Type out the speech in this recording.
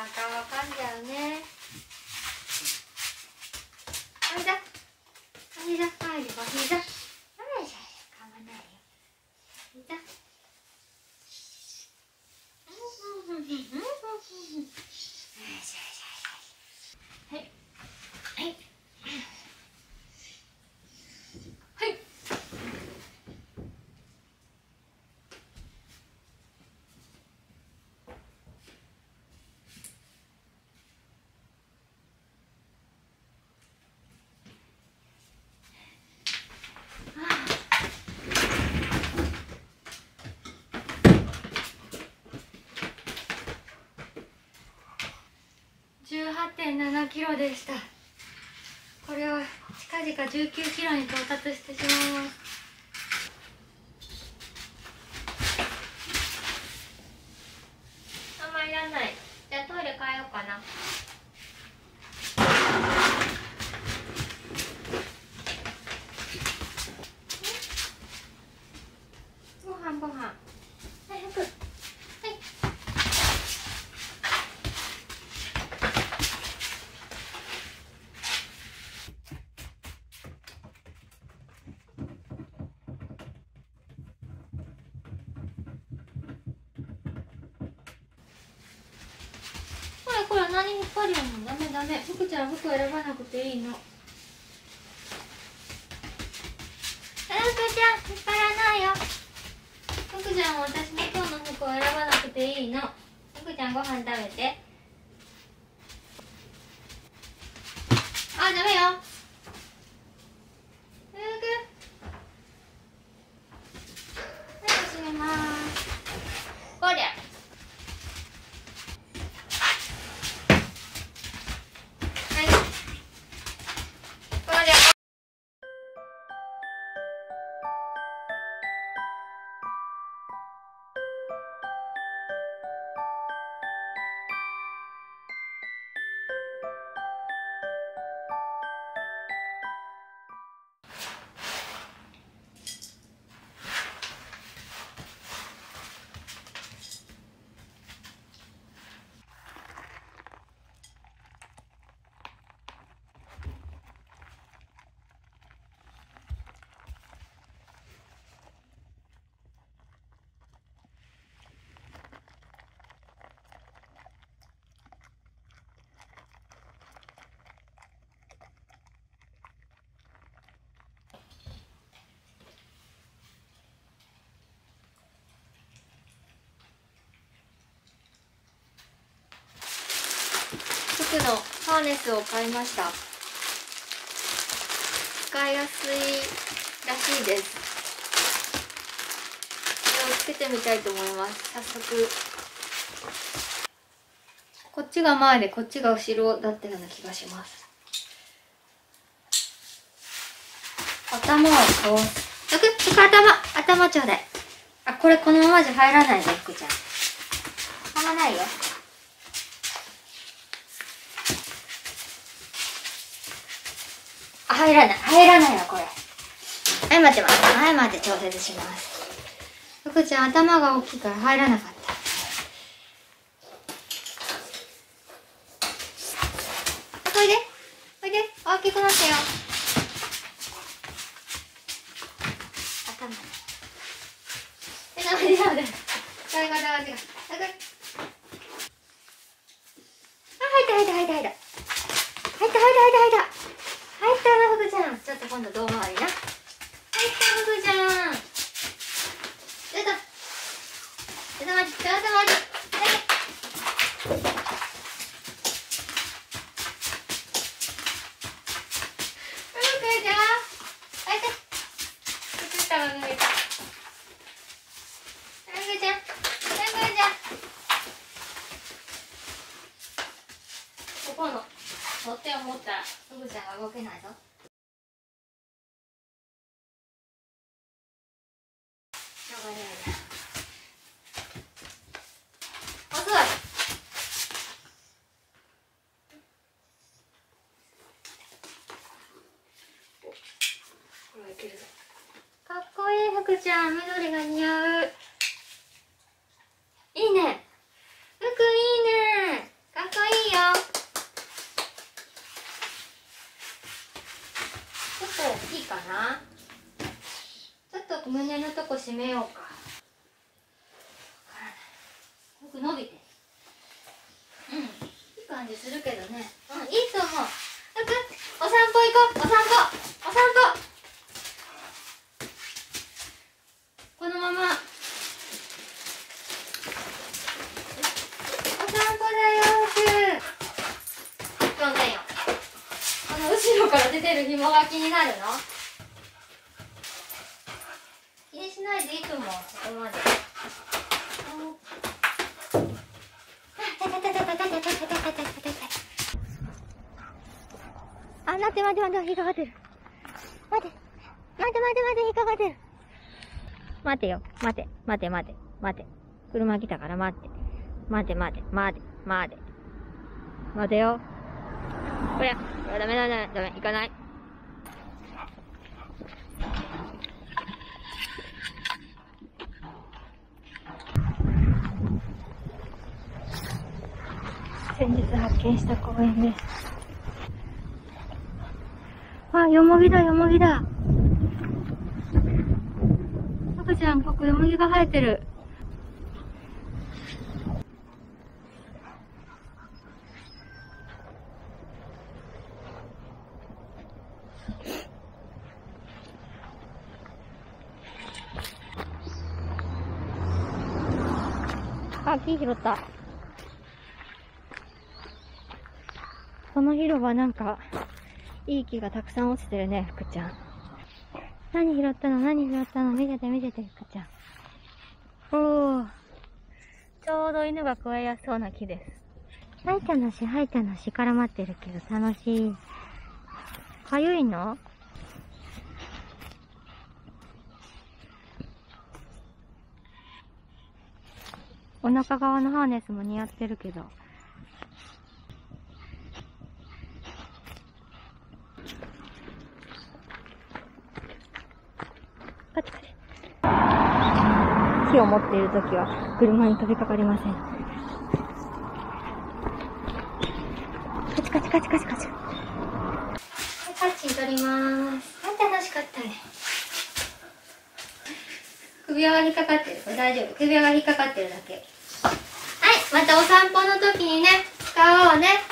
顔噛んじゃうね。おいだおいだおいでおいだおいしゃ噛まないよ。おいだはいはいはい。18.7 キロでした。これは近々19キロに到達してしまいます。あんまりいらない。じゃあトイレ変えようかな。ご飯ご飯。はい、服。はい。これ何引っ張るの？ダメダメ。福ちゃん服選ばなくていいの。福ちゃん引っ張らないよ。福ちゃんは私の今日の服を選ばなくていいの。福ちゃんご飯食べて。あ、ダメよ。福。はい、閉めます。こりゃ。服のハーネスを買いました。使いやすいらしいです。これをつけてみたいと思います。早速。こっちが前でこっちが後ろだったような気がします。頭を倒す。頭ちょうだい。あ、これこのままじゃ入らないね、福ちゃん。はまないよ。あ、入らないよ、これ。はい、待って、はい、待って、調節します。福ちゃん、頭が大きいから入らなかった。おいで、大きくなったよ。頭。ダメ。あ、入ったな、福ちゃん。ちょっと今度胴回りな。入った福ちゃん。ちょっと待って。福ちゃん。入って。靴下が脱いだ。福ちゃん。ここの取っ手を持ったら福ちゃんが動けないぞ。しょうがないな。遅い。これはいけるぞ。かっこいい福ちゃん、緑が似合う。いいね。福いいね。かっこいいよ。ちょっと大きいかな。ちょっと胸のとこ締めようか。わからない。よく伸びてる。いい感じするけどね。いいと思う。お散歩行こう。お散歩。このまま。お散歩だよ、飛んでよ。この後ろから出てる紐が気になるの？気にしないでいいと思う、そこまで。あ、待って、引っかかってる。引っかかってる。待てよ、待て。車来たから待って。待てよ。これダメ、行かない。先日発見した公園です。あ、よもぎだ。赤ちゃん、ここよもぎが生えてる。あ、木拾った。この広場なんか、いい木がたくさん落ちてるね、福ちゃん。何拾ったの見せて、福ちゃん。おー。ちょうど犬が食えやすそうな木です。はいちゃんのし絡まってるけど楽しい。かゆいの？お腹側のハーネスも似合ってるけど。カチカチ。火を持っているときは車に飛びかかりません。カチカチ。カッチン取りまーす。楽しかったね。首輪が引っかかってる。これ大丈夫。首輪が引っかかってるだけ。はい、またお散歩の時にね、使おうね。